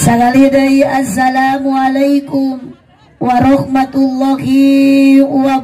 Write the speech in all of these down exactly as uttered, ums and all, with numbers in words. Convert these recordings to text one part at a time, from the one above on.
Sekali deui assalamualaikum warahmatullahi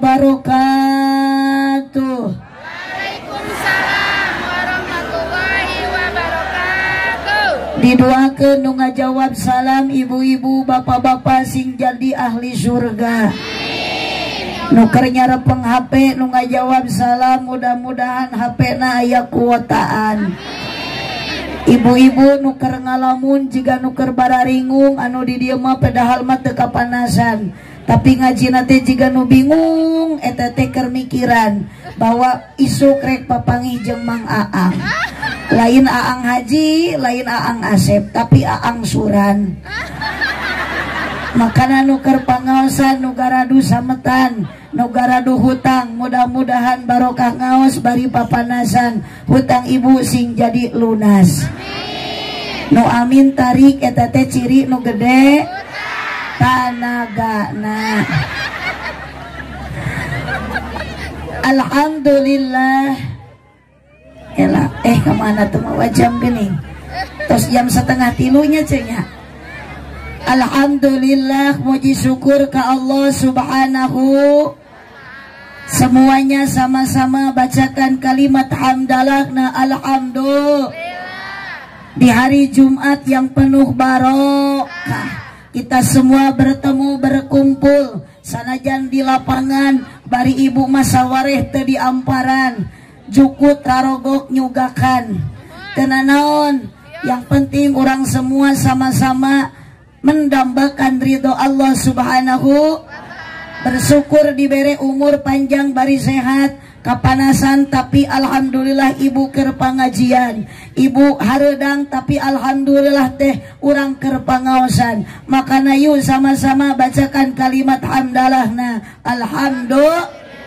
wabarakatuh. Waalaikumsalam warahmatullahi wabarakatuh. Didoakeun nu ngajawab salam ibu-ibu bapak-bapak sing jadi ahli surga. Nu keur nyarepeng H P nu ngajawab salam mudah-mudahan H P-na aya kuotaan. Ibu-ibu nuker ngalamun jika nuker bararingung anu di dieu mah padahal mah teu kapanasan, tapi ngaji nate jika nu bingung eta teh keur mikiran bahwa isuk rek papanggih jeung Mang Aang. Lain Aang Haji, lain Aang Asep, tapi Aang Suran. Makana nuker pangaosan nu garadu sametan, nu garadu hutang, mudah-mudahan barokah ngaos bari papanasan hutang ibu sing jadi lunas. Nu amin tarik eta teh ciri nu gede tanagana. Alhamdulillah. Ela eh kemana tuh mau jam geuning? Tos jam setengah tilunya cenah. Alhamdulillah, muji syukur ke Allah subhanahu. Semuanya sama-sama bacakan kalimat hamdalah na alhamdulillah. Di hari Jumat yang penuh barokah, kita semua bertemu berkumpul sanajan di lapangan bari ibu masawareh teu diamparan jukut rarogok nyugakan kena naon. Yang penting orang semua sama-sama mendambakan ridho Allah subhanahu, bersyukur diberi umur panjang bari sehat kapanasan, tapi alhamdulillah ibu keur pangajian, ibu hareudang tapi alhamdulillah teh urang keur pangaosan. Makana yuk sama-sama bacakan kalimat hamdalahna alhamdulillah.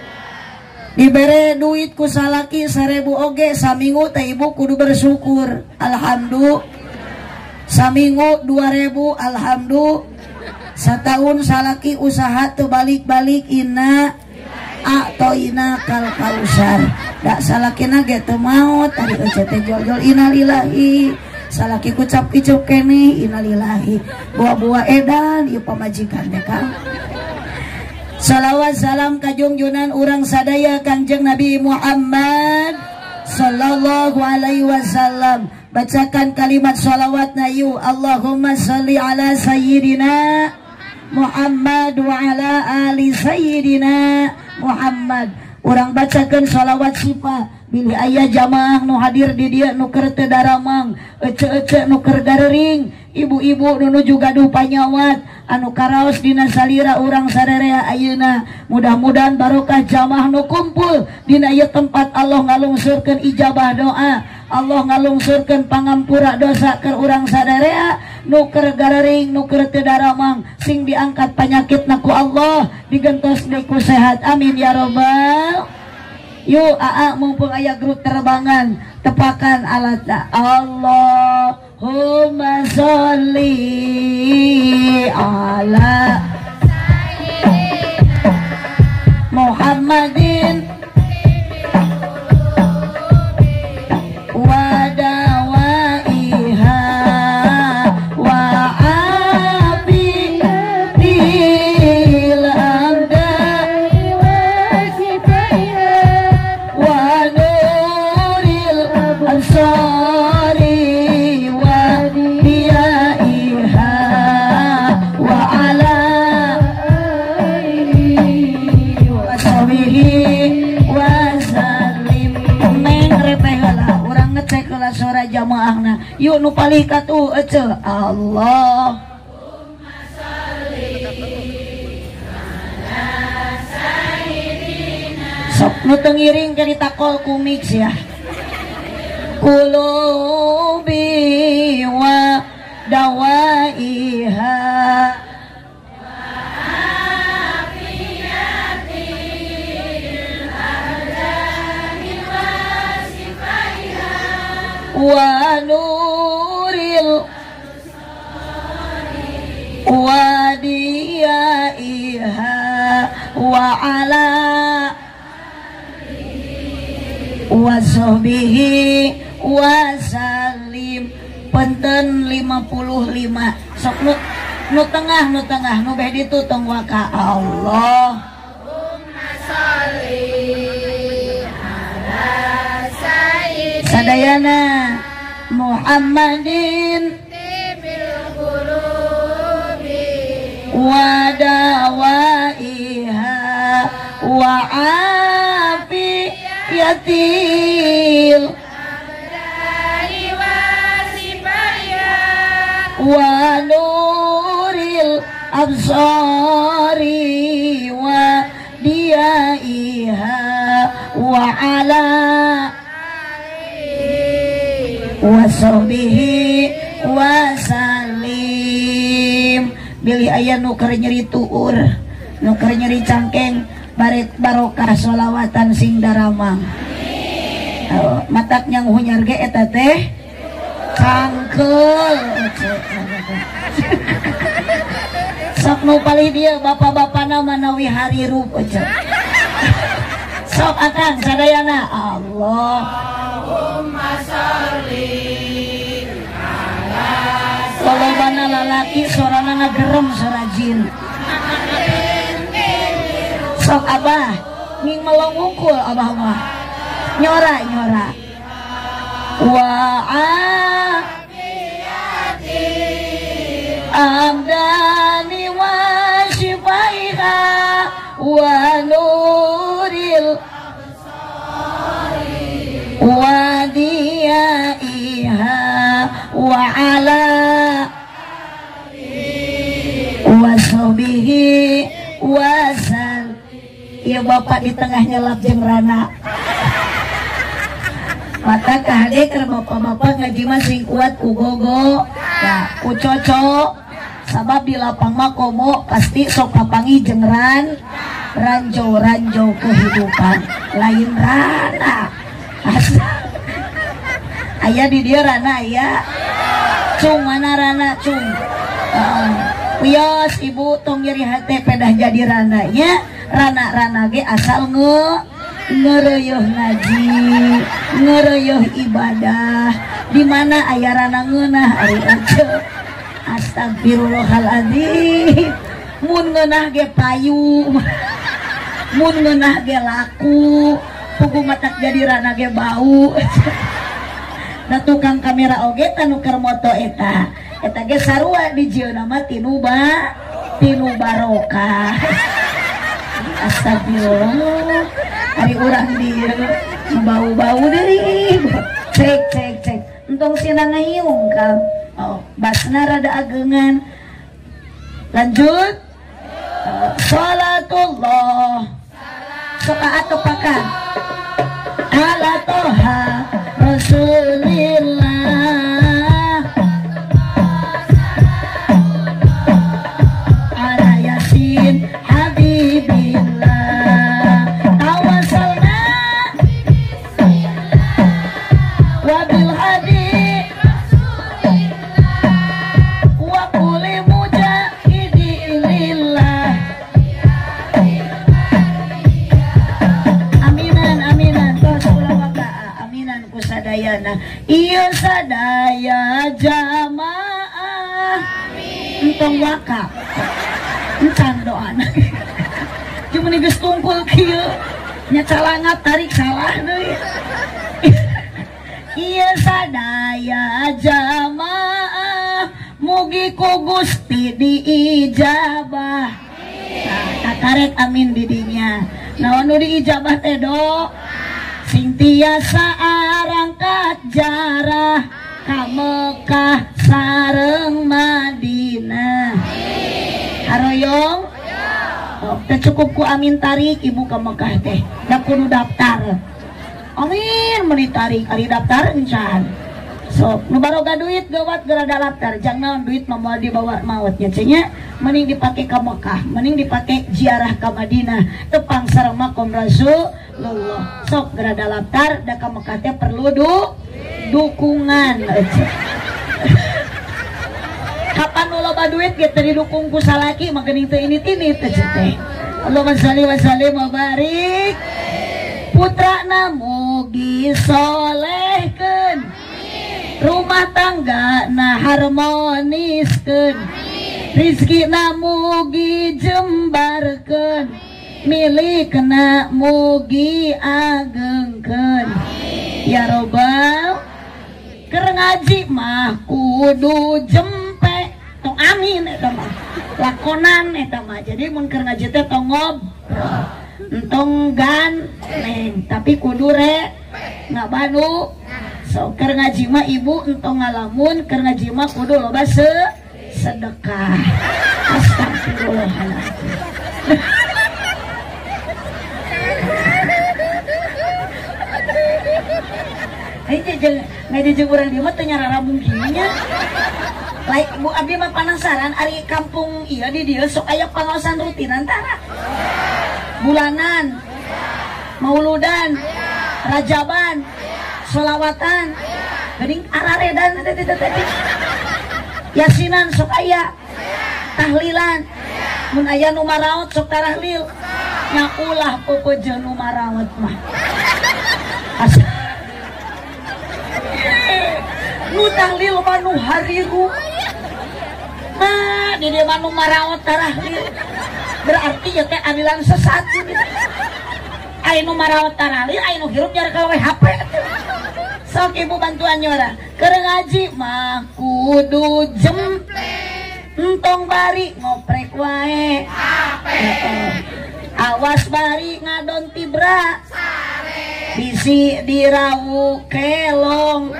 Dibere duit ku salaki seribu oge saminggu teh ibu kudu bersyukur alhamdulillah. Saminggu dua ribu alhamdulillah. Setahun salaki usaha teu balik-balik inna a'toina kal kausar. Da salakina ge teu maot tadi ece teh jol-jol innalillahi. Salaki kucap icup keneh innalillahi. Buah-buah edan ieu pamajikan teh Kang. Salawat salam kajungjunan urang sadaya Kangjeng Nabi Muhammad sallallahu alaihi wasallam. Bacakan kalimat sholawatna yuk. Allahumma salli ala sayyidina Muhammad wa ala ali sayyidina Muhammad. Urang bacakan sholawat sipa bilih aya jamaah nu hadir di dia nu keur teu daramang, ece-ece nu keur garering, ibu-ibu nu nuju gaduh panyawat anu karaos dina salira urang sarerea ayeuna. Mudah-mudahan barokah jamaah nu kumpul dina ieu tempat Allah ngalungsurkeun ijabah doa, Allah ngalungsurkeun pangampura dosa keur urang sadarea nu keur garering, nu keur teu daramang, sing diangkat panyakitna ku Allah, digentos deui ku sehat. Amin ya rabbal. Yuk aa mumpung aya grup terbangan tepakan alatna. Allahumma sholli ala Muhammadin wa dawaiha wa abil amdai wa sifaiha wa nuril ansari wa diyaiha wa ala alihi wa sahbihi wa sallim. Meng repeh heula urang ngecek heula suara jamaahna. Yuk nu palih katu ece Allah. Sok nu teu ngiring ke ditakol ku mix ya. Qulubi wa dawaiha wa nuril wa diyaiha wa ala wa sahbihi wa salim. Penten lima puluh lima. Sok nu, nu tengah nu tengah nu beh ditu tong waka Allah. Allahumma sholli ala sayyidina Sadayana Muhammadin tibil qulubi wa dawaiha wa afiyatil abdani wa sifaya wa nuril absari wa diyaiha wa ala wa sahbihi wa salim. Bilih aya nu keur nyeri tuur, nu keur nyeri cangkeng, barik barokah sholawatan sing daramang. Oh, matak nyang hunyar ge eta teh cangkeul. Sok nu palih dia bapak-bapana manawi hari rup aja. Sok akang sadayana Allah. Allahumma sholli Kalau bana lalaki sorana nagerem sorajin. Sok abah ning melong ungkul abah mah nyora nyora wa abdani wa shifaiha wa nuril wa diyaiha wa ala wa sahbihi wa sal. Iya bapak di tengahnya lap jeung rana. Mata kahade keur bapak-bapak ngaji mah sing kuat ku gogo, ya ku coco. Sabab di lapang mah komo pasti sok papangi jeung ran ranjau-ranjau kehidupan. Lain rana. Aya di dia rana aya. Cung mana rana cung. Uh, Wios ibu tong nyeri hate pedah jadi rananya. Rana-rana ge asal nge ngereueuh ngaji, ngereueuh ibadah. Di mana aya rana ngeunah ari ece. Astagfirullahaladzim. Mun ngeunah ge payu. Mun ngeunah ge laku. Pugu matak jadi rana ge bau. Da tukang kamera oge tanu keur moto eta. Eta ge sarua di jieuna mah tinu ba tinu barokah. Astagfirullah. Hari urang dia bau-bau deui. Cek cek cek. Entong sina ngayung kam. Oh, basna rada ageungan. Lanjut. Uh, Salatullah. Sok atuh pakan. Ala toha Rasulillah. Ala Yasin Habibillah. Tawasalna wabil hadi wa kulli mujahidi lillah. Aminan aminan tos ulah waka aminan ku sadayana. Ieu sadaya jamaah entong waka encan doana. Cuma nih geus tungkul kieu nya calangat tarik salah deui. Ieu sadaya jamaah mugi ku Gusti diijabah. Nah, takarek amin didinya. Naon nu diijabah teh do? Sing tiasa arangkat jarah ka Mekah sareng Madinah. Haroyong? Oh, teh cukup ku amin tarik ibu ka Mekah teh. Da kudu daftar. Amin meuni tarik ari daftar encan. So, nu baroga duit gawat gerada daftar. Jangan duit mah moal dibawa mautnya cenah. Mending dipake ka Mekah, mending dipake ziarah ka Madinah. Tepang sareng makom Rasulullah. Sok gerada daftar da ka Mekah teh perlu du dukungan. Kapan nu loba duit ge teu didukung ku salaki mah geuning teu ini tini teh teh. Allahumma shalli wa sallim wa barik. Putra mugi solehkeun rumah rumah tangga nah harmoniskeun rizki mugi jembarkeun milikna mugi agengkeun ya robbal keur ngaji mah kudu jempe tong amin eta mah lakonan eta mah jadi mun keur ngaji teh tong ngobrol entong ganteng tapi kudu re ngabanu so keur ngaji mah ibu entong ngalamun keur ngaji mah kudu loba se sedekah astagfirullahaladzim ini jeung ngaji jeung urang dieu mah teu nyarara mungkinnya lain Bu abdi mah penasaran ari kampung ieu di dieu sok aya pangaosan rutin antara bulanan mauludan rajaban sholawatan geuning araredan teh teh teh yasinan sok aya tahlilan mun aya nu maraot sok tarahlil nya ulah peupeujeuh nu maraot mah nu tahlil mah nu hariru nah di dia mah nu maraot tarahlil berarti ya teh adilan sesat gitu aya nu maraot tarahlil aya nu hirup nyara ka H P sok ibu bantuan nyora keur ngaji mah kudu jemple entong bari ngoprek wae H P awas bari ngadon tibra sare bisi dirawu kelong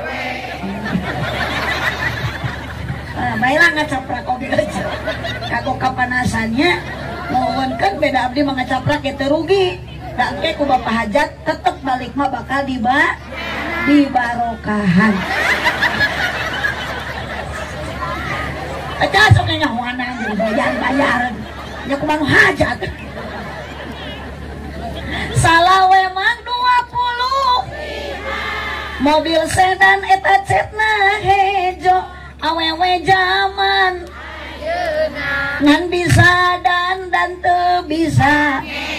ah baiklah ngacaprak oge aja kagok kapanasannya mohon kan beda abdi mangacaprak ya terugi da engke ku bapak hajat tetep balik mah bakal diba dibarokahan aja sok nyahoana bayar-bayaran nya kumaha hajat salawe mang dua puluh mobil sedan eta cetna hejo awewe zaman ngan bisa dan dan teu bisa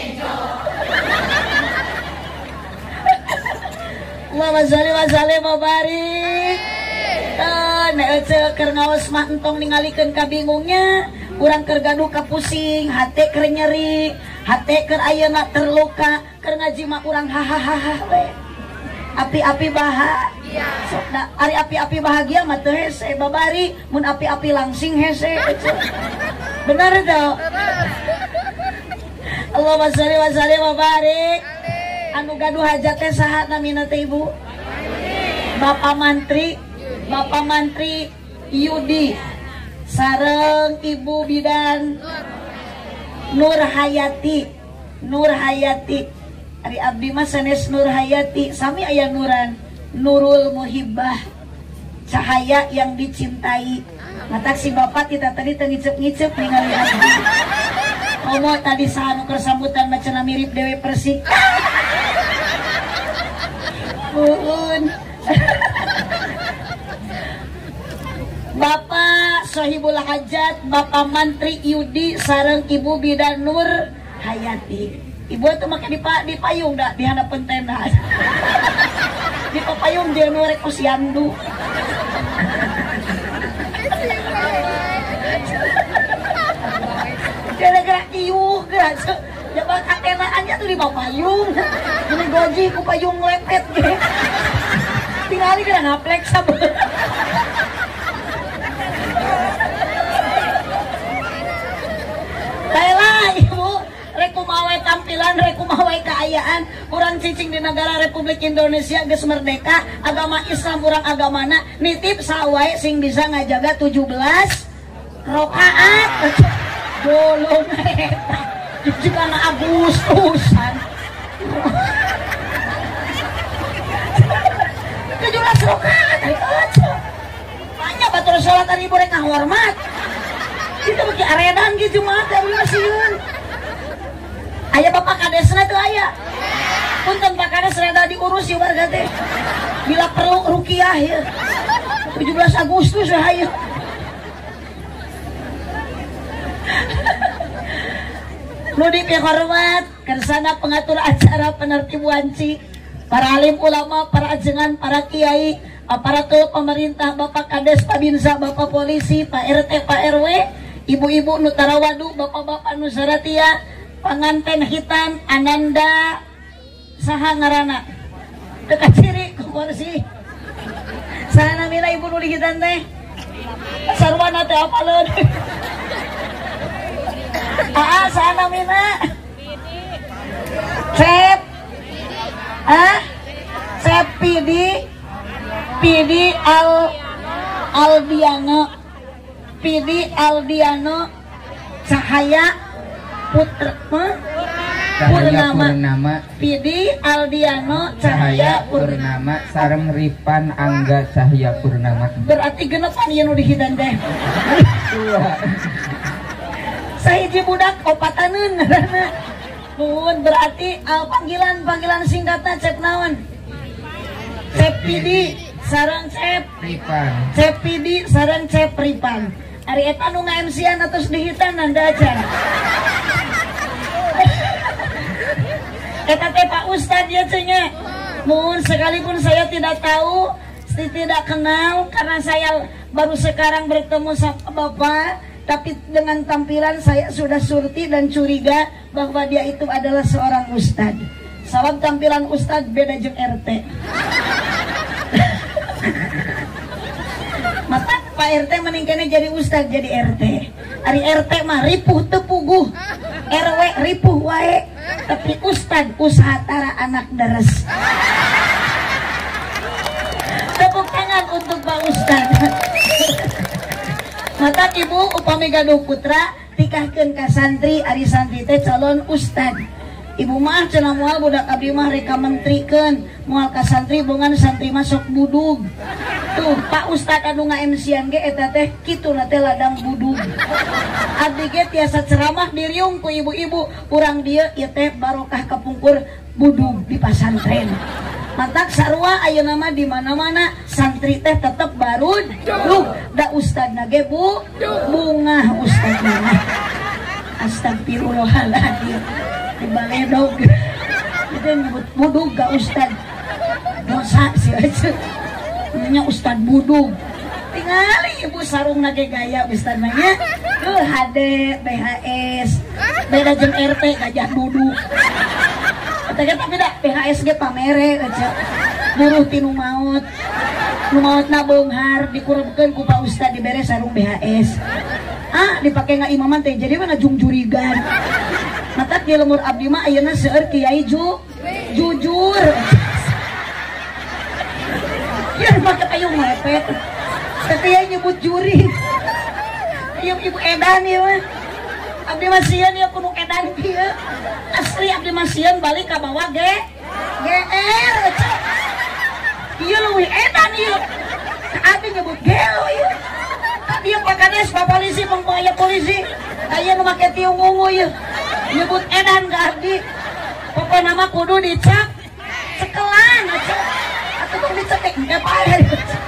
Allahumma sholli wa sallim wa barik teh nek keur ngaos mah entong ningalikeun kabingungnya urang keur gaduh kapusing hate keur nyeri hate keur ayeuna terluka keur ngaji mah urang hahaha we api-api bahagia sok da ari api-api bahagia mah teu hese babari mun api-api langsing hese bener teh Allahumma sholli wa sallim wa barik anu gaduh hajat teh saha namina teh ibu Bapak Mantri Bapak Mantri Yudi sareng Ibu Bidan Nur Hayati Nur Hayati ari abdi mah sanes Nur Hayati sami aya nuran Nurul Muhibbah cahaya yang dicintai matak si bapak kita tadi ngicep-ngicep ningali abdi komo tadi saha nu keur sambutan macana mirip Dewi Persik Uun Bapak Sohibul Hajat Bapak Mantri Yudi sareng Ibu Bidan Nur Hayati ibu tuh make di di payung dah di hadapan tenda di payung dia nu rek posyandu gara-gara iuh geus jabal katenaannya tuh di payung ini goji ku payung lepet ge tinggal geura ngaplek sabeu baiklah ibu rekumawai tampilan rekumawai keayaan urang cicing di negara Republik Indonesia geus merdeka agama Islam urang agamana nitip sawae sing bisa ngajaga tujuh belas rakaat bolong eta jika na Agustusan tujuh belas rakaat aja banyak batur salat ari ibu rek ngahormat kita bagi aredan gitu mah dari masieun aya bapak kadesna teu aya punten pak kades reda diurus ya warga teh bila perlu rukiah ya tujuh belas Agustus hayu Nudi hormat kersana pengatur acara penertib wanci para alim ulama para ajengan para kiai aparatur pemerintah, Bapak Kades, Pak Binsa, Bapak Polisi, Pak R T, Pak R W, Ibu-ibu nu tarawadu, Bapak-bapak nu saratia, panganten hitan, Ananda, saha ngaranna? Dekat ciri ku kursi. Saha namina ibu nu dihitan teh? Sarwana teh apaleun? Aa, saha namina? Cep. Ah? Cep Pidi. Pidi Al Aldiano. Pidi Aldiano Cahaya Putra Purnama. Pidi Aldiano Cahaya Purnama sareng Ripan Angga Cahaya Purnama. Berarti genepan ieu nu dihidan teh. Sahiji budak opataneun ngaranna. Nuhun berarti uh, panggilan panggilan singkatna cep naon? Cep Pidi sareng Cep Ripan. Cep Pidi sareng Cep Ripan. Ari eta nu nga-M C-an atus dihitan anda aja. Eta teh Pak Ustad ya cenah. Mohon sekalipun saya tidak tahu, tidak kenal karena saya baru sekarang bertemu sama Bapak, tapi dengan tampilan saya sudah surti dan curiga bahwa dia itu adalah seorang ustad. Sabab tampilan ustad beda jeung R T. Mata Pak R T meningkatnya jadi ustad jadi R T. Ari R T mah ripuh tepuguh, R W ripuh wae, tapi ustad usaha tara anak deres. Tepuk tangan untuk Pak Ustad. Mata ibu upami gaduh putra tikahkeun ka santri, ari santri teh calon ustad. Ibu mah cenah moal budak abdi mah rek kamentrikeun, moal ka santri bongan santri masuk budug. Tuh Pak Ustad anu nga-M C-an ge eta teh kituna teh ladang budug. Abdi ge tiasa ceramah diriung ku ibu-ibu, urang dieu ieu teh barokah kapungkur budug di pasantren. Mantak sarua ayeuna mah di mana-mana santri teh tetep barud. Duh, da ustadna ge bu bunga ustadna. Astagfirullahaladzim. Di baledog itu nyebut budug gak ustad dosa sih aja namanya ustad budug. Tingali ibu sarung nage gaya ustad nanya tuh H D B H S beda jeung R T gajah budug katanya tapi dah B H S ge pamere aja buruh tinu maut nu maut na beunghar dikurebkeun ku Pak Ustad dibere sarung B H S ah dipake nga imaman teh jadi mana jung jurigan. Mata di lemur abdi mah ayeuna seueur kiai ju jujur. Ya maka ayo mepet. Kiai nyebut juri. Ieu ibu edan ieu mah. Abdi mah sieun ieu kudu edan ieu. Asli abdi mah sieun balik ka bawah ge G R. Ieu leuwih edan ieu. Abdi nyebut gelo ieu. Dia Pak Kades, Pak Polisi, pengkoya polisi. Aya nu make tiung ungu ieu. Nyebut edan ke abdi. Pokoknya nama kudu dicek cekelan aja. Atau tuh dicek enggak payah.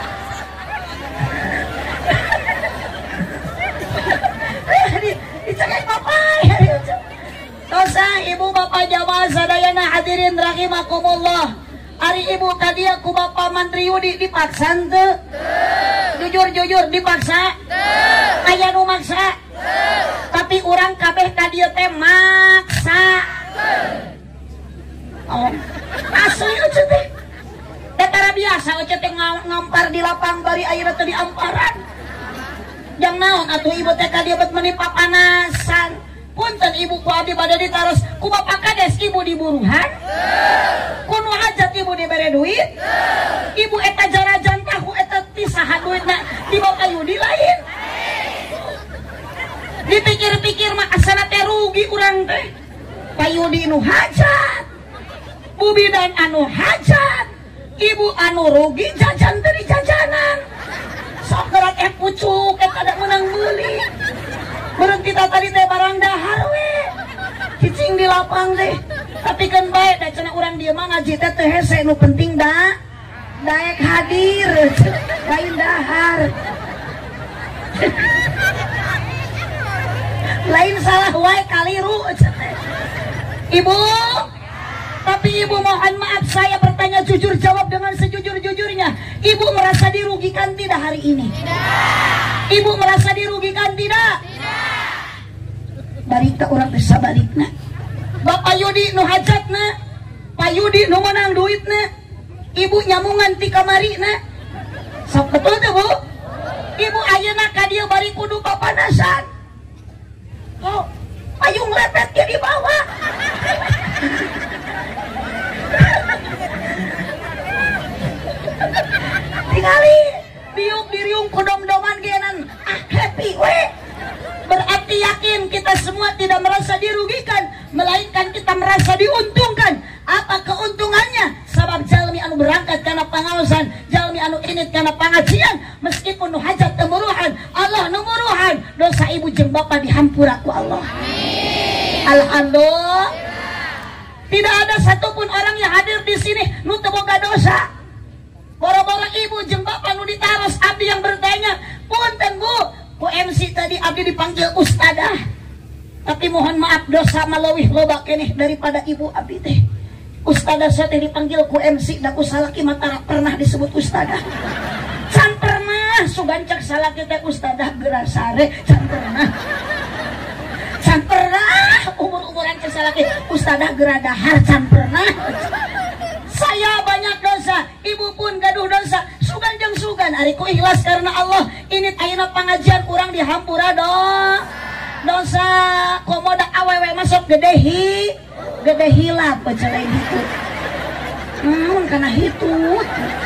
Dicek apa ya? Dosa ibu bapak jamaah sadayana hadirin rahimakumullah. Ari ibu tadi aku bapak Mantri Yudi dipaksa teu? Jujur-jujur dipaksa? Aya nu maksa? Tapi orang kabeh ka dieu teh maksa. Oh, asli eueuh teh. Datara biasa eueuh teh ngampar di lapang bari ayeuna teh diamparan. Jang naon atuh ibu teh ka dieu bet meuni papanasan. Punten ibu ku abdi bade ditaros ku Bapak Kades ibu diburuhan. Kuno hajat ibu dibere duit. Ibu eta jarajan tahu eta tisaha duitna dibawa ka Yudi lain. Dipikir-pikir mah asana teh rugi urang teh. Pak Yudi nu hajat, Bu Bidan anu hajat, ibu anu rugi jajan dari jajanan. Sok gerak eh pucuk eta da menang meuli. Berhenti tadi teh barang dahar we. Cicing di lapang teh. Tapi kan baik da cenah urang dieu mah ngaji teh teu hese nu penting da daek hadir. Lain dahar. Lain salah wae kaliru. Ibu Tapi ibu mohon maaf, saya bertanya jujur, jawab dengan sejujur-jujurnya. Ibu merasa dirugikan tidak hari ini? Tidak. Ibu merasa dirugikan tidak? Tidak. Balik ke orang desa balik na. Bapak Yudi nu hajat na, Pak Yudi nu menang duit na, ibu nyamungan ti kamari na. Sok betul tuh bu? Ibu ayeuna ka dieu bari kudu papanasan. Oh, payung lepet ke di bawah. Tingali diuk diriung kodom-doman genan ah happy we. Berarti yakin kita semua tidak merasa dirugikan, melainkan kita merasa diuntungkan. Apa keuntungannya? Sabab jalmi anu berangkat karena pengawasan, jalmi anu init karena pengajian, meskipun nu hajat temuruhan, Allah numuruhan, dosa ibu jeung bapa dihampura ku Allah. Amin. Alhamdulillah. Tidak ada satupun orang yang hadir di sini nu teu boga dosa. Boro-boro ibu jeung bapa nu ditaros, abdi yang bertanya, punten Bu, ku M C tadi abdi dipanggil ustadah. Tapi mohon maaf dosa malawih loba keneh daripada ibu abdi teh. Ustadah saya teh dipanggil ku M C da ku salaki mata pernah disebut ustadah. Can pernah sugancak salaki teh ustadah gerasare, can pernah. Can pernah umur-umuran ke salaki ustadah geradahar, can pernah. Saya banyak dosa, ibu pun gaduh dosa. Sugan jeung sugan, ari ku ikhlas karena Allah. Ini ayeuna pengajian urang dihampura dong. Dosa komoda awewe masuk gede hi, gede hilap pecele gitu. Hmm, kana hitut.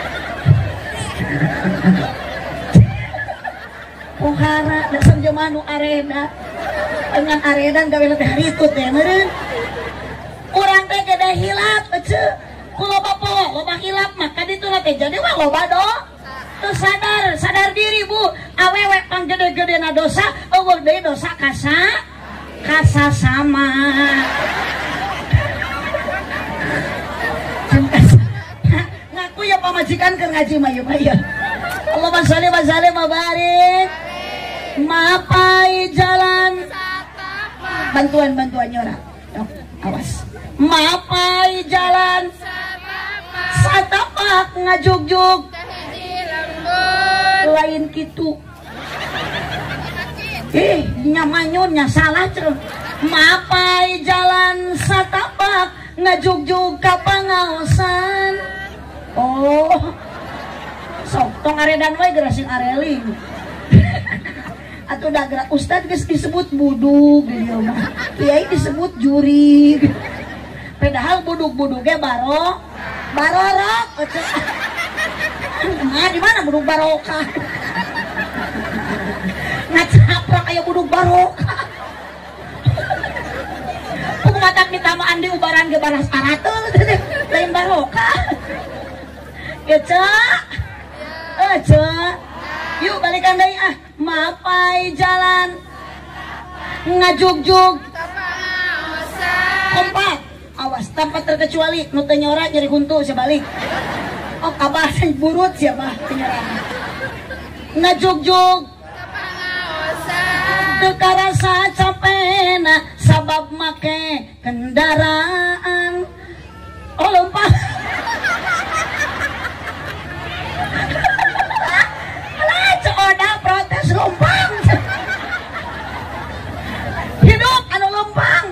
Pohara dasar jelema nu areda. Dengan aredan gawe teh hitut teh meureun. Urang teh gede hilap pece. Ku loba poho, loba hilap maka ditu teh jadi mah loba do. Terus sadar, sadar diri Bu. Awewe pang gede-gedena dosa, eueuh deui dosa kasa kasa sama. Ngaku ya pamajikan keur ngaji mah ieu mah ya. Allahumma sholli wa sallim wa barik. Mapai jalan bantuan-bantuan nyora. Awas. Mapai jalan satapak ngajugjug lain gitu. Eh, nyamanyunnya salah cerem. Mapai jalan satapak ngajugjug ka pangaosan. Oh, sok tong aredan we gerasin areling. Atuh da gerak ustad geus disebut budug dia mah. Kiai disebut juri. Padahal budug-budugnya baro barorok. Nah, di mana budug barokah? Ngacaprak aya budug barokah. Kudu matak ditamaan di ubaran ge baras aratul lain barokah. Ya, Cak. Eh, Cak. Yuk balikan deui ah. Mapai jalan ngajugjug kompak. Awas tanpa terkecuali nu teu nyora jadi huntu sebalik. Oh kabah burut siapa penyerang. Ngajugjug teu karasa capena sabab make kendaraan. Oh lompat. Alah coda protes lompang. Hidup anu lompang.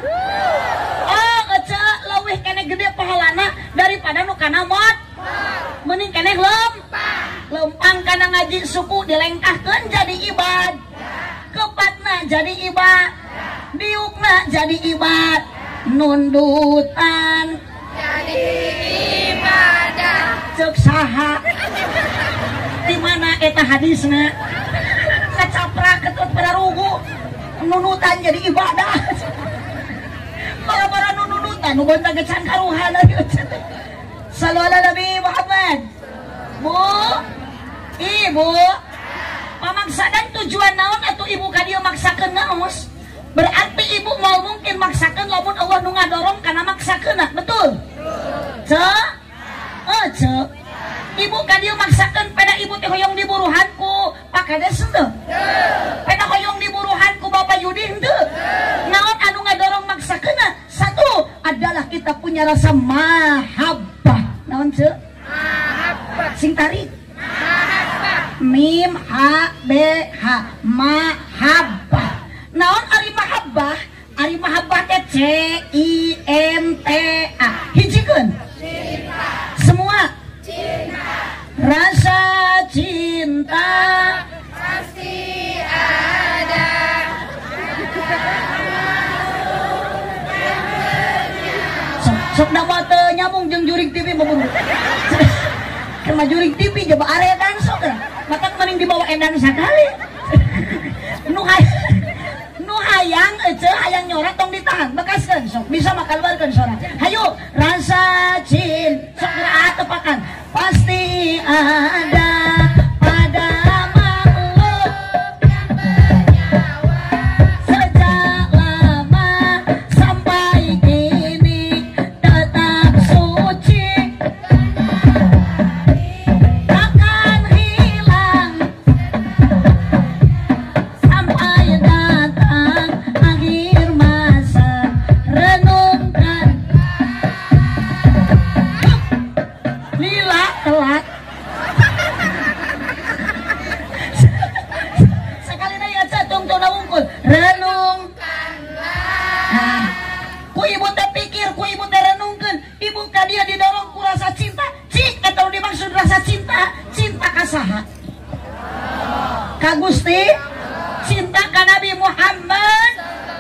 Gede pahalana daripada nu kana mod. Mending keneh lempang. Lempang kana ngaji suku dilengkahkeun jadi ibad. Kepatna jadi ibad. Diukna jadi ibad. Nundutan jadi ibadah. Cek saha. Di mana eta hadisna? Kacaprak ketut pararugu. Nunutan jadi ibadah. Para-para nununutan, nu gonta gecan karuhan. Sallu ala Nabi Muhammad. Bu, ibu, pamaksadan tujuan naon atuh ibu ka dieu maksakeun ngaos? Berarti ibu mau mungkin maksakeun lamun Allah nu ngadorong kana maksakeunna, betul? Cek? Oh, cek. Ibu ka dieu maksakeun pada ibu teh hoyong diburuhanku Pak Kades henteu? Pada hoyong diburuhanku Bapak Yudi henteu? Naon anu ngadorong maksakeunna? Satu adalah kita punya punya rasa mahabbah. Naon ce? Mahabbah. Sing tarik. Mahabbah. Mim ha be ha mahabbah. Naon ari mahabbah? Ari mahabbah teh C I N T A. Hijikeun. Cinta. Semua. Cinta. Rasa cinta Pasti ada. sok sok nama teu nyambung jeung juring T V maburu. Kema juring T V coba area dan sok maka mending dibawa edan sakali. Nu hayang nu hayang ece hayang nyoret tong ditahan bekaskeun sok bisa makaluarkeun suara. Hayu rasa cinta sok geura tepakan pasti ada pada makhluk Yang bernyawa. sejak lama sampai kini tetap suci takkan hilang sampai datang akhir masa. Renungkan lila telat sekali na ya tung tung nawungkul renung. Nah, ku ibu teh pikir, ku ibu teh renungkeun, ibu ka dia didorong ku rasa cinta. Cik eta dimaksud rasa cinta, cinta ka saha? Ka Gusti, cinta ka Nabi Muhammad.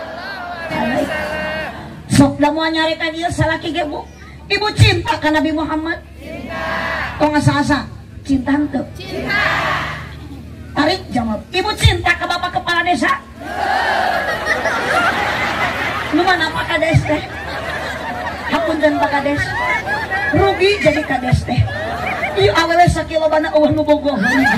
Sok da moal nyarita dieu salaki ge Bu. Ibu cinta ka Nabi Muhammad? Cinta. Tong asa-asa, cinta henteu? Cinta. Tarik jawab. Ibu cinta ke Bapak Kepala Desa? Lu mana Pak Kades teh? Hapunten Pak Kades. Rugi jadi Kades teh. Ieu awewe sakilobana eueuh nu bogoh.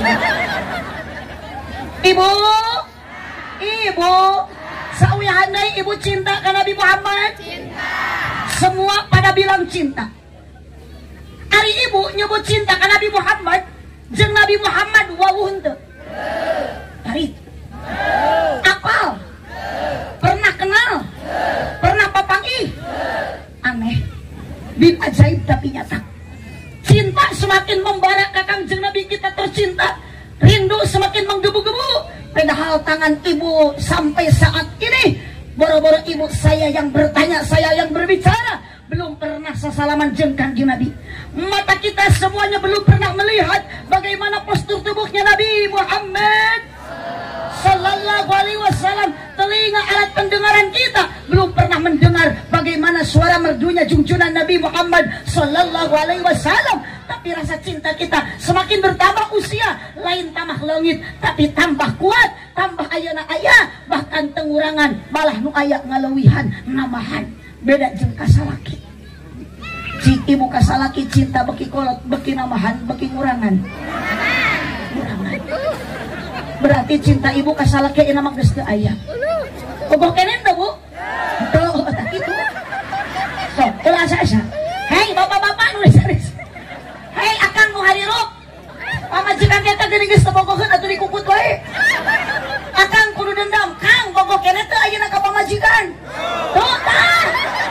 Ibu, Ibu, sauyahan deui ibu cinta ka Nabi Muhammad? Cinta. Semua pada bilang cinta. Ari ibu nyebut cinta ka Nabi Muhammad, jeung Nabi Muhammad wawuh henteu? Tarik. Apal? Pernah kenal? Pernah papangih? Aneh. Bin ajaib tapi nyata. Cinta semakin membara ka Kangjeng Nabi kita tercinta. Rindu semakin menggebu-gebu. Padahal tangan ibu sampai saat ini, boro-boro ibu saya yang bertanya, saya yang berbicara, belum pernah sesalaman jeung Kangjeng Nabi. Mata kita semuanya belum pernah melihat bagaimana postur tubuhnya Nabi Muhammad Sallallahu Alaihi Wasallam. Telinga alat pendengaran kita belum pernah mendengar bagaimana suara merdunya junjungan Nabi Muhammad Sallallahu Alaihi Wasallam. Tapi rasa cinta kita semakin bertambah usia, lain tamah leungit tapi tambah kuat, tambah ayeuna aya, bahkan tengurangan malah nu aya ngaleuwihan namahan. Beda jeung kasalaki. Jik ibu kasalaki cinta beki kolot, beki namahan, beki ngurangan. Ngurangan. Berarti cinta ibu kasalaki ina mah geus teu aya. Bogoh kene teu Bu? Tuh, tak kitu. So, ulah asa-asa. Hei bapak-bapak nulis nulis. Hei akang nu hadiruk. Pamajikan kita geuning geus teu bogoheun atuh dikukut wae. Akang kudu dendam, Kang bogoh kene teu ayeuna ka pamajikan. Tuh tah.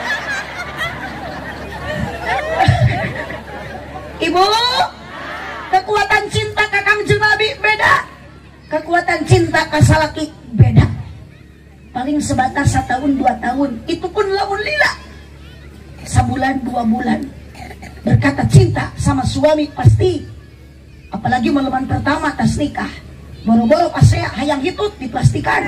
Ibu, kekuatan cinta ka Kangjeng Nabi beda. Kekuatan cinta ka salaki beda. Paling sebatas setahun dua tahun, itu pun lamun lila. Sebulan dua bulan berkata cinta sama suami pasti. Apalagi meleman pertama tas nikah, boro-boro pas saya hayang hitut diplastikan.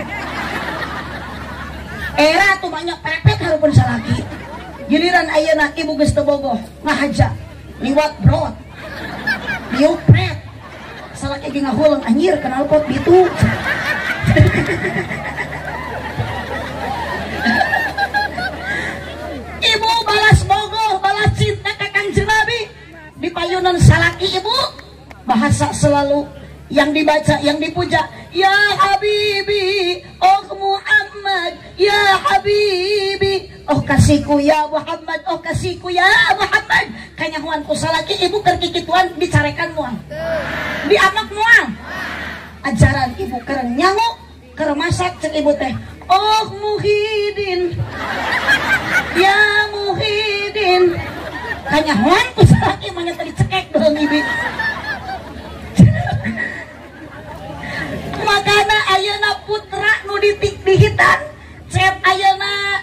Era tuh banyak pepet harupun salaki. Giliran ayeuna ibu geus teu bogoh ngahaja liwat brot liuk pret salaki ge ngahuleung anjir kenal pot gitu. Ibu balas bogoh, balas cinta ka Kangjeng Nabi di payunan salaki ibu. Bahasa selalu yang dibaca, yang dipuja, ya Habibi, oh Muhammad, ya Habibi, oh kasihku ya Muhammad, oh kasihku ya Muhammad. Kanyahuan ku salaki ibu keur kikituan dicarekan moal, diamak moal. Ajaran ibu keur nyangu, keur masak cek ibu teh, oh Muhyiddin, ya Muhyiddin, kanyahoan ku salaki mah nya tadi cekek deung ibi. Makana ayeuna putra nu ditik dihitan cep ayeuna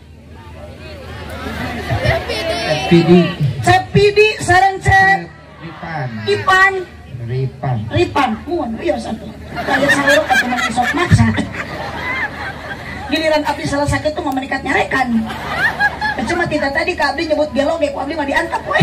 Pidi Cepidi sareng cep Ripan Ipan Ripan Ripan muan iya satu kaya sayur atau mau sok maksa giliran abdi salah sakit tuh mau menikat nyarekan cuma tidak tadi ke abdi nyebut biologi ku abdi mah diantap we.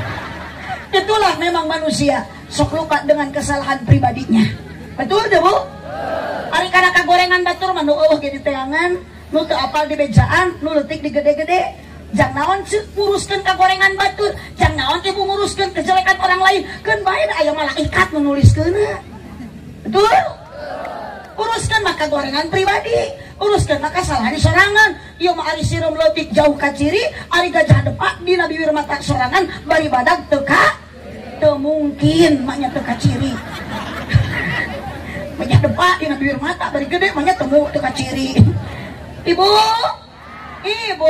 Itulah memang manusia sok lupa dengan kesalahan pribadinya. Betul deh bu? Ari kana kagorengan batur mah nu eueuh ge di teangan, nu teu apal di bejaan, nu leutik di gede-gede. Jang naon ceuk nguruskeun kagorengan batur, jang naon ibu nguruskeun kejelekan orang lain. Keun bae aya malaikat nu nuliskeunna. Betul? Uruskeun mah kagorengan pribadi, uruskeun mah kasalahan sorangan. Ieu mah ari sireum leutik jauh ka ciri, ari gajah depak dina bibir mata sorangan bari badag teu ka teu mungkin mah nya teu ka ciri. Banyak depak dina bibir mata bari gede mah nya teu teu ka ciri. Ibu, ibu,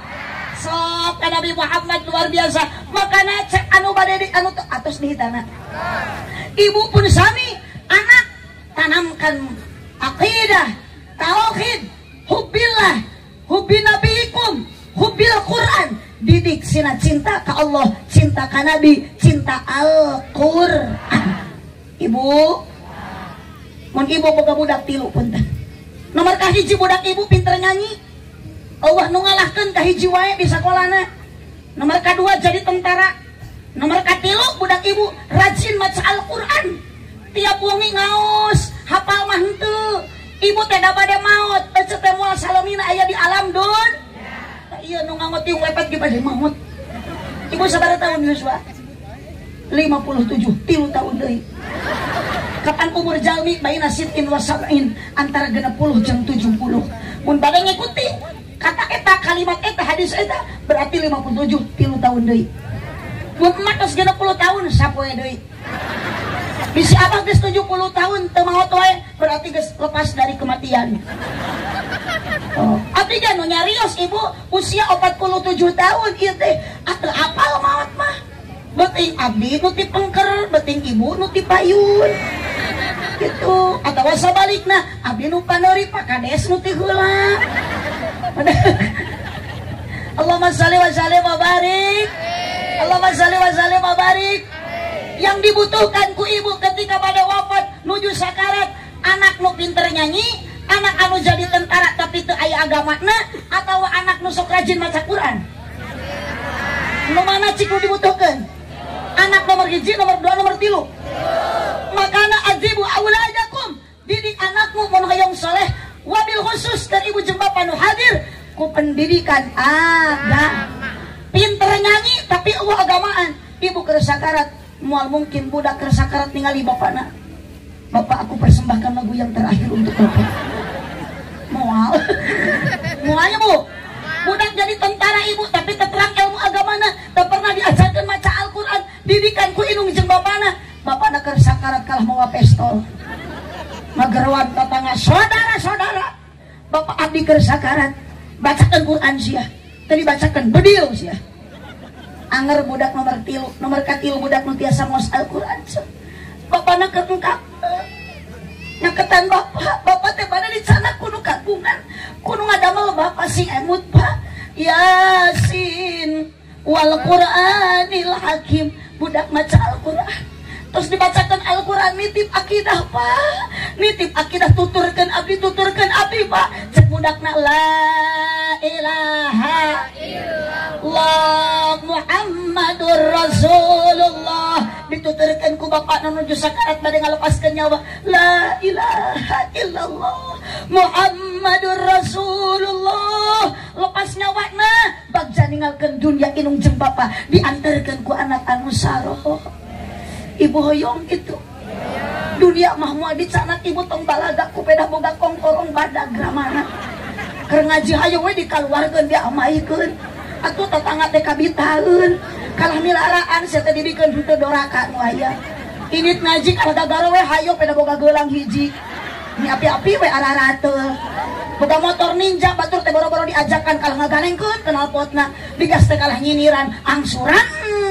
sok ka Nabi Muhammad luar biasa. Makana cek anu bade di anu atos dihitana. Ibu pun sami anak tanamkan aqidah, tauhid, hubbillah, hubbi nabiikum, hubbil Quran. Didik sina cinta ka Allah, cinta ka Nabi, cinta Al-Qur'an. Ibu, mun ibu boga budak tilu punten. Nomor kahiji budak ibu pinter nyanyi. Allah nu ngalahkeun ka hiji wae di sakolana. Nomor kadua jadi tentara. Nomor katilu budak ibu rajin maca Al-Qur'an. Tiap wengi ngaos, hafal mah henteu. Ibu teh da bade maot, ece teh moal salamina aya di alam dun. Tah ieu nu ngangoti wepet ge bade maot. Ibu sabaraha tahun Yuswa? lima puluh tujuh, tilu tahun deui. Kapan umur jalmi baina sitin wa sab'in antara genep puluh jeung tujuh puluh. Mun bade ngikuti kata eta kalimat eta hadis eta berarti lima puluh tujuh tilu tahun deui. Mun emak geus genep puluh tahun sapoe deui. Bisi abah geus tujuh puluh tahun teu maot wae berarti geus lepas dari kematian. Oh, abdi ga nu nyarios ibu usia empat puluh tujuh tahun ieu teh atuh apal maot mah. Beuting abdi nu ti pengker, beuting ibu nu ti payun. Gitu, atawa sabalikna abdi nu paneuri pakades nu ti heula. Allahumma shalli wa sallim wa barik. Allahumma shalli wa sallim wa barik. Yang dibutuhkan ku ibu ketika pada wafat nuju sakarat, anak nu pinter nyanyi, anak anu jadi tentara tapi teu aya agamana, atau anak nu sok rajin maca Quran. Nu mana cik nu dibutuhkeun? Anak nomor hiji, nomor dua, nomor tilu. Makana ajibu auladakum, didik anakmu mun hoyong saleh, wabil khusus dan ibu jemba panu hadir ku pendidikan agama. Pinter nyanyi tapi eueuh agamaan, ibu keur sakarat moal mungkin budak keur sakarat ningali bapana. Bapak, aku persembahkan lagu yang terakhir untuk Bapak. Moal. Moalnya Bu. Budak jadi tentara ibu tapi terang ilmu agamana, tak pernah diajarkan maca Al-Qur'an, didikan ku inung jeung bapana. Bapana keur sakarat kalah mawa pistol. Mageruan tetangga, saudara-saudara, Bapak abdi keur sakarat, bacakeun Quran sia. Tadi bacakeun bedil sia. Anger budak nomor tilu, nomor katilu budak nu tiasa maos Al-Qur'an. Bapana keur engkap. Nyaketan bapak, bapak teh bade di sana kudu kagungan, kudu ngadamel bapak sing emut Pak. Yasin wal Qur'anil Hakim, budak maca Al-Qur'an. Terus dibacakan Al-Qur'an nitip akidah Pak. Nitip akidah tuturkeun abdi, tuturkeun abdi Pak. Cek budakna la ilaha illallah Muhammadur Rasulullah. Dituturkeun ku bapak nuju sakarat bade ngalepaskeun nyawa. La ilaha illallah Muhammadur Rasulullah. Lepas nyawana bagja ninggalkeun dunia inung jeung bapak, diantarkeun ku anak anu saroh. Ibu hoyong gitu. Dunia mah moal dicanak ibu tong balaga ku pedah boga kongkorong badag ramana. Keur ngaji hayu we dikaluarkeun diamaikeun. Atuh tetangga teh kabitaeun. Kalah milaraan sia teh dibikeun henteu doraka nu aya. Init ngaji kalah gagaro we hayu pedah boga geulang hiji. Ni api-api we ararateul. Boga motor ninja batur teh boro-boro diajakan kalah ngaganengkeun kenal potna digas teh kalah nyiniran angsuran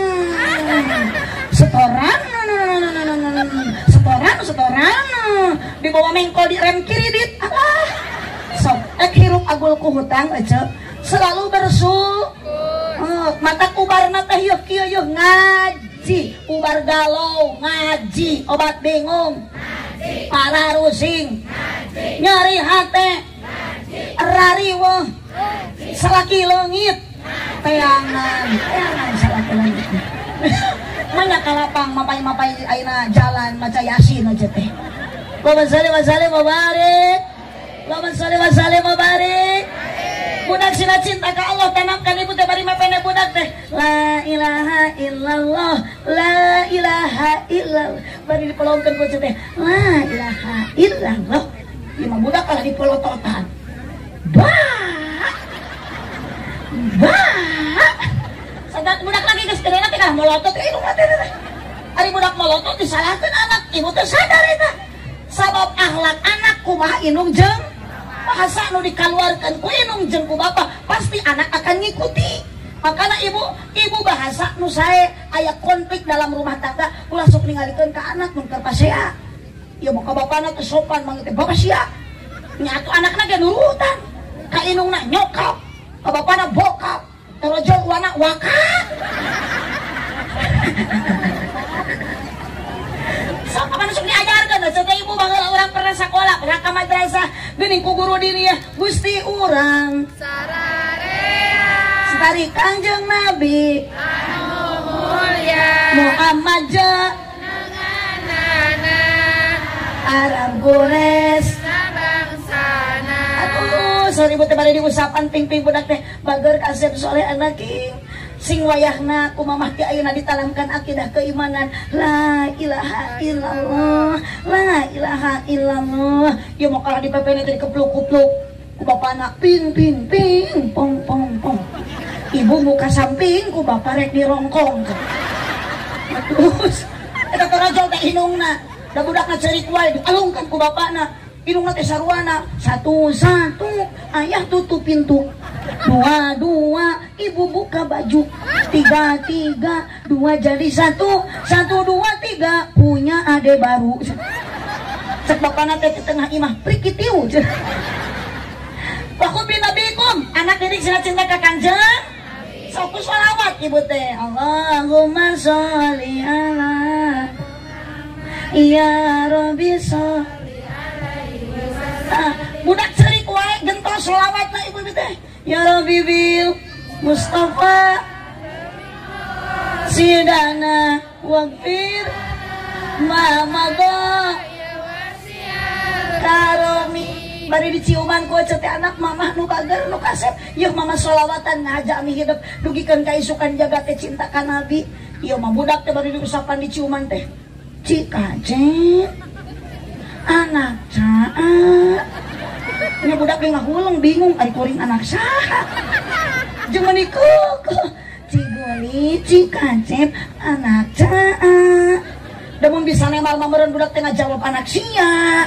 setoran setoran setoran dibawa mengkol di rem kiri dit ah sok ek hirup agul ku hutang aja selalu bersul uh, mata ubarna teh yeuh kieu yeuh ngaji ubar galau ngaji obat bingung ngaji para rusing ngaji nyeri hate rariweuh salaki leungit teangan teangan salaki leungit mana kalapang mapai-mapai ayeuna jalan maca yasin aja teh Allahumma shalli wa sallim wa barik Allahumma shalli wa sallim wa barik budak sina cinta ka Allah tanamkan ibu teh bari mapene budak teh la ilaha illallah la ilaha illallah bari dipelongkeun ku teh la ilaha illallah lima budak kalah dipelototan bah bah sadat budak lagi geus gede teh kalah molotot ieu mah teh ari budak molotot disalahkeun anak ibu teh sadar eta sabab akhlak anak kumaha indung jeung bahasa nu dikeluarkan ku indung jeung ku bapa pasti anak akan ngikuti makana ibu ibu bahasa nu sae aya konflik dalam rumah tangga ulah sok ningalikeun ka anak mun keur pasea ieu mah ka bapana teh sopan mangga teh bapak sia nya atuh anakna ge nurutan ka indungna nyokap ka bapana bokap terojol wana waka sok apa sok diajarkan coba ibu baheula urang pernah sakola pernah ka madrasah geuning ku guru diri ya Gusti urang sararea sari Kangjeng Nabi anu mulya Muhammad ja nenganana Arab gores sabangsana aduh sorry ibu teh bari diusapan ping-ping budak teh bager kasep soleh anak king sing wayahna ku mamah ti ayeuna ditalamkan akidah keimanan la ilaha illallah la ilaha illallah ieu mah kalah dipepene teh dikepluk-kupluk ku bapana ping ping ping pong pong pong ibu muka samping ku bapa rek dirongkong terus eta torajol teh indungna da budakna ceurik wae dialungkan ku bapana indungna teh sarwana satu-satu ayah tutup pintu dua-dua ibu buka baju tiga-tiga dua jadi satu satu dua tiga punya ade baru cek bapana teh tengah imah prikitiu Waktu binabikum anak didik sila cinta ka Kangjeng sok sholawat ibu teh Allahumma sholli ala ya Rabbi sholli alaihi wasallam budak ceurik wae gentos sholawatna ibu teh ya Rabbi bil Mustafa sidana waqfir ma maga karomi bari diciuman ku teh anak mamah nu bager nu kasep yeuh mama sholawatan ngajak mi hidup dugikeun kaisukan jaga teh cinta ka nabi ieu mah budak teh bari diusapan diciuman teh cikace anak caa nya budak ge ngahuleng bingung ari kuring anak saha jeung meuni kuku cigoli cikace anak caa da mun bisa nemal mameureun budak teh ngajawab anak sia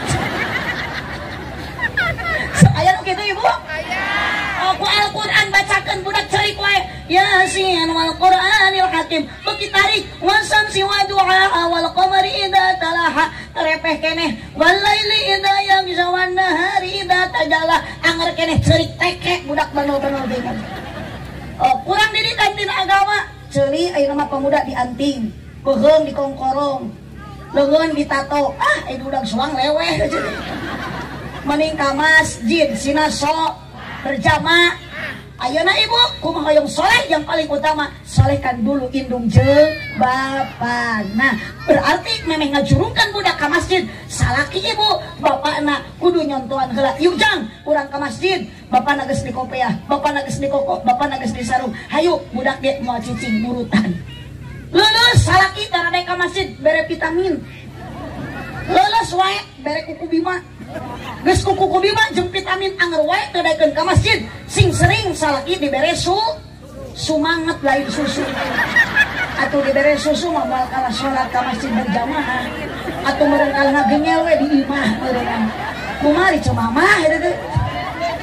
aya nu kitu ibu aya aku Al-Qur'an bacakeun budak ceurik wae Yasin wal Qur'anil Hakim beuki tarik wasamsi wa du'a wal qamari idza talaha terepeh keneh wal laili idza yaghsha wan nahari idza tajalla anger keneh ceurik teke budak bener-bener bingung oh kurang didikan dina agama ceuli ayeuna mah pemuda dianting beuheung dikongkorong leungeun ditato ah ai budak suang leweh mending ka masjid sina sok berjamaah ayeuna ibu kumaha hoyong soleh yang paling utama solehkan dulu indung jeung bapana berarti memeh ngajurungkan budak ka masjid salaki ibu bapana kudu nyontohan heula yuk jang urang ka masjid bapana geus dikopiah bapana geus dikoko bapana geus disarung hayu budak ge moal cicing nurutan lulus salaki tarade ka masjid bere vitamin lulus wae bere kuku bima geus kuku bima jeung vitamin anger wae teu daekeun ka masjid sing sering salaki dibere su sumanget lain susu atuh dibere susu mah moal kalah salat ka masjid berjamaah atuh meureun kalah ngagengel we di imah meureun kumari cuma mah eta teh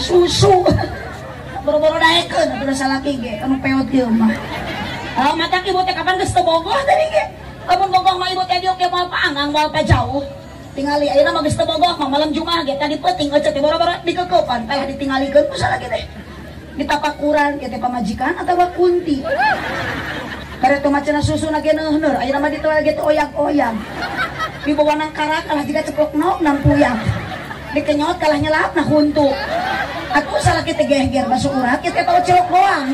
susu. Boro-boro daekeun atuh salaki ge anu peot ieu mah. Ah mata ibu teh kapan geus teu bogoh tadi ge. Amun bogoh mah ibu teh diok ge moal paangang moal jauh. Tingali ayeuna mah geus teu bogoh mah malam Jumat ge tadi peuting ecet teh boro-boro dikeukepan teh ditinggalikeun ku salaki teh. Ditapakuran ge teh pamajikan atawa kunti. Kare teu macana susuna ge neuheur ayeuna mah ditu ge teu oyang-oyang. Dibawa nang karak kalah jiga ceplok naon nang puyang. Dikenyot kalah nyelap nah huntu. Atuh salaki teh geger basuh urat kitu teh cilok doang.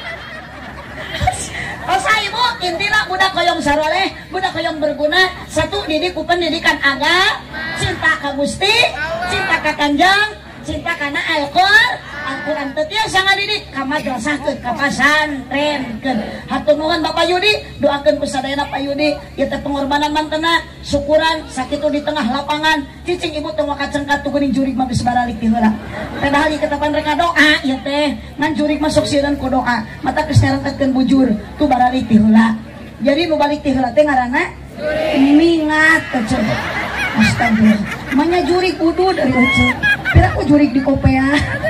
Osa ibu intina budak koyong saroleh, budak koyong berguna, satu didik ku pendidikan agama, cinta ka Gusti, cinta ka Kanjeng, cinta kana Al-Qur'an. Al-Quran teu sangat didik ka madrasah ke ka pasantren ke. Hatur nuhun Bapak Yudi, doakeun ku sadayana Pak Yudi, ieu teh pengorbanan mantena, syukuran sakitu di tengah lapangan. Cicing ibu teu makacengkat tu geuning jurig mah geus baralik ti heula. Padahal ieu katapan reka doa ieu teh, ngan jurig mah sok sieun ku doa. Mata geus nyarentetkeun bujur tu baralik ti heula. Jadi nu balik ti heula teh ngaranna mingat teh. Astagfirullah. Manya jurig udud dari ucap. Pira ku jurig di kopea.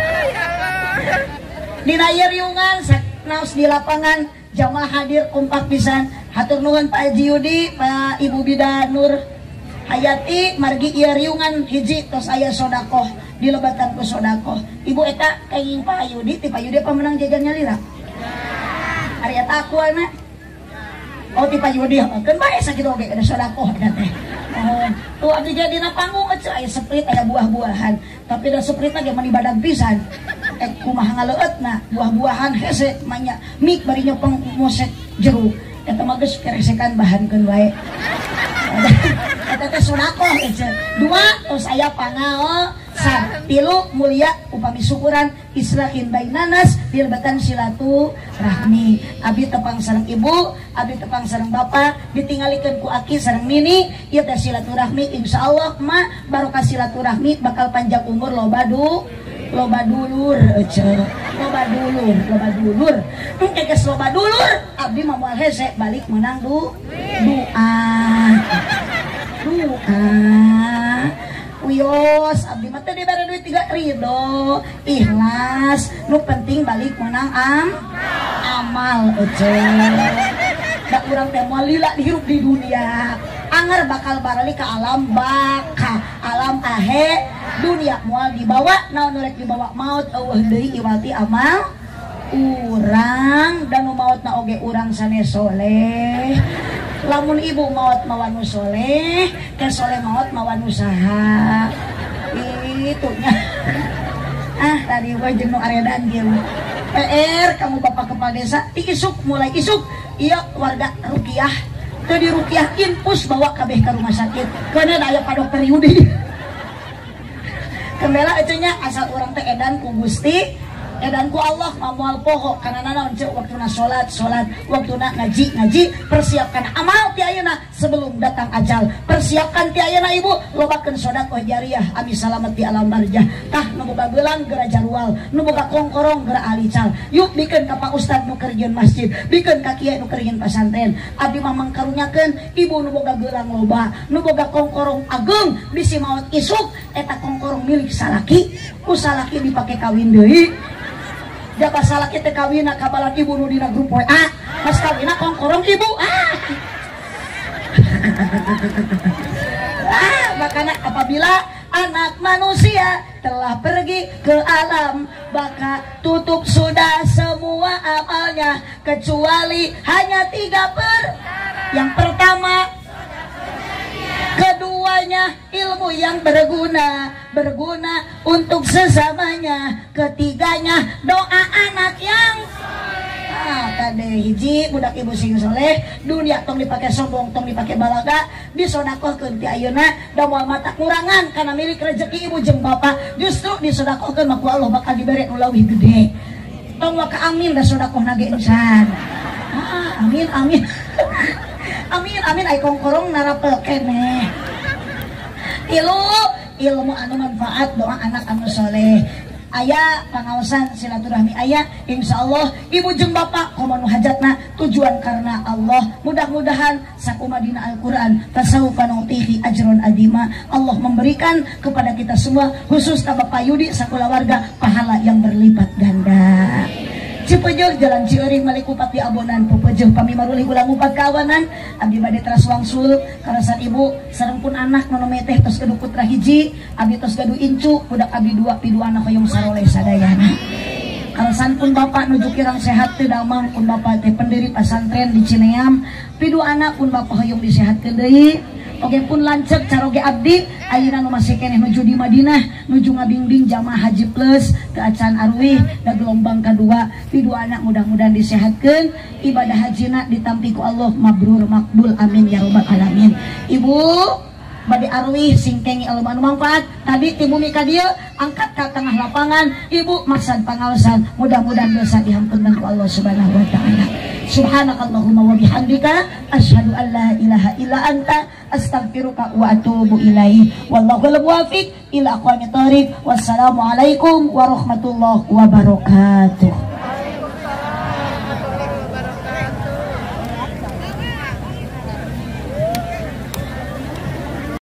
Dina ieu riungan naos di lapangan jamaah hadir kompak pisan. Hatur nuhun Pak Haji Yudi, Pak Ibu Bida Nur Hayati, margi ieu riungan hiji tos aya sodakoh dilebatan ku sodakoh. Ibu eta kenging Pak Yudi, ti Pak Yudi pemenang jajan nyalira. Ari eta aku anak. Oh ti Pak Yudi, keun bae sakitu oge ada sodakoh eta teh. Oh, tuh abdi jadi na panggung ece aya seprit aya buah-buahan. Tapi da seprit ge mani badag pisan. Eh kumaha ngaleutna buah-buahan hese manya mik bari nyopeng mosek jeruk. Eta mah geus keresekan bahankeun wae. Eta teh sodakoh ece. Dua tos aya pangao, sa tilu mulia upami syukuran islahin bainanas dilebatan silaturahmi. Abdi tepang sareng ibu, abdi tepang sareng bapak, ditinggalikeun ku aki sareng nini, ieu teh silaturahmi insyaallah mah barokah silaturahmi bakal panjang umur loba du loba dulur ece. Loba dulur, loba dulur. Engke geus loba dulur, abdi mah moal hese balik meunang du doa. Doa. Uyos, abdi mah teh dibere duit tiga ridho, ikhlas, nu penting balik menang am amal ece. Da urang teh moal lila dihirup di dunia, anger bakal barali ka alam baka, alam ahe, dunia moal dibawa, naon rek dibawa maut eueuh deui iwati amal urang dan nu mautna oge urang sanes soleh. Lamun ibu maut mawan nu soleh, ke soleh maut mawan usaha. Itunya. Ah, tadi gue jeung nu aredan dieu. P R kamu Bapak Kepala Desa, isuk mulai isuk ieu warga rukiah. Teu di rukiah infus bawa kabeh ka rumah sakit. Keuna aya Pak Dokter Yudi. Kembela itunya asal urang teh edan ku Gusti. Edan ku Allah moal poho kana naon ceu waktuna salat salat waktuna ngaji ngaji persiapkan amal ti ayeuna sebelum datang ajal persiapkan ti ayeuna ibu lobakeun sedekah jariah ami salamet di alam barzah tah nu boga geulang geura jarwal nu boga kongkorong geura alical yuk bikeun ka Pak Ustad nu kerjeun masjid bikeun ka kiai nu kerjeun pasantren abdi mah mangkarunyakeun ibu nu boga geulang loba nu boga kongkorong agung bisi maot isuk eta kongkorong milik salaki ku salaki dipake kawin deui. Jaba salah kita kawina kabalan ibu nu dina grup W A mas kawina kongkorong ibu ah ah makanya apabila anak manusia telah pergi ke alam maka tutup sudah semua amalnya kecuali hanya tiga per yang pertama keduanya ilmu yang berguna berguna untuk sesamanya ketiganya doa anak yang ah tadi hiji budak ibu sing soleh dunia tong dipake sombong tong dipake balaga disodakohkeun ti ayeuna da moal mata kurangan kana milik rezeki ibu jeung bapak justru disodakohkeun mah ku Allah bakal dibere nu leuwih gede tong maka amin da sodakohna ge encan ah amin amin amin amin ay kongkorong narapel keneh. Ilu ilmu anu manfaat doa anak anu soleh aya pangaosan silaturahmi aya, insya Allah ibu jeung bapak kumaha hajatna tujuan karena Allah. Mudah-mudahan sakuma dina Al-Qur'an tasawufa nu'tihi ajron adima. Allah memberikan kepada kita semua khusus ka Bapak Yudi sakulawarga pahala yang berlipat ganda. Cipejuh jalan Cieuring Malikupat di Abonan Pupejuh kami maruli ulang upat kawanan abdi bade teras wangsul karasan ibu sareng pun anak nono meteh tos gaduh putra hiji abdi tos gaduh incu budak abdi dua pidu anak hoyong saroleh sadayana. Karasan pun bapak nuju kirang sehat teu damang pun bapak teh pendiri pasantren di Cineam pidu anak pun bapak hoyong disehatkeun deui. Oke pun lancet caroge abdi ayeuna nu masih keneh nuju di Madinah nuju ngabimbing jamaah haji plus ke acan arwih da gelombang kedua pidu anak mudah-mudahan disehatkeun ibadah hajina ditampi ku Allah mabrur makbul amin ya rabbal alamin. Ibu bade arwih singkengi anu manfaat tadi tibu mika dieu angkat ka tengah lapangan ibu maksad pangaosan mudah-mudahan dosa dihampunkeun ku Allah subhanahu wa taala. Subhanakallahumma wa bihamdika asyhadu an la ilaha illa anta astaghfiruka wa atubu ilaih. Wallahu muwaffiq ila aqwamit thoriq. Wassalamualaikum warahmatullahi wabarakatuh.